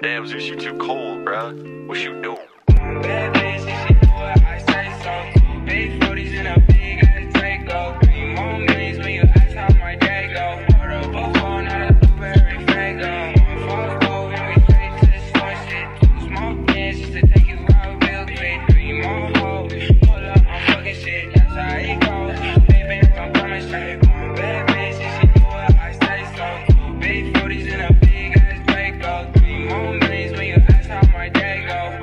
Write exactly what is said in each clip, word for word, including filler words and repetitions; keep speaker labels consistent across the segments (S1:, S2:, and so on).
S1: Damn, Zeus, you too cold, bruh. What you doing?
S2: Bad bitch, if she do what I say so. Two big forties in a big ass Draco. Three more millions when you ask how my day go. Order a buffalo, not a blueberry fango. One false gold and we straight to the store shit. Two small pins just to take you out real quick. Three more hoes, pull up, I'm fucking shit. That's how it goes. Baby, I'm coming straight. One bad bitch, if she do what I say so. Two big forties in a big ass Draco. Three more millions when you ask how my day go.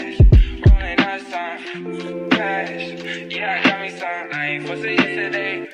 S2: Yeah, I got me some. I ain't fussing yesterday.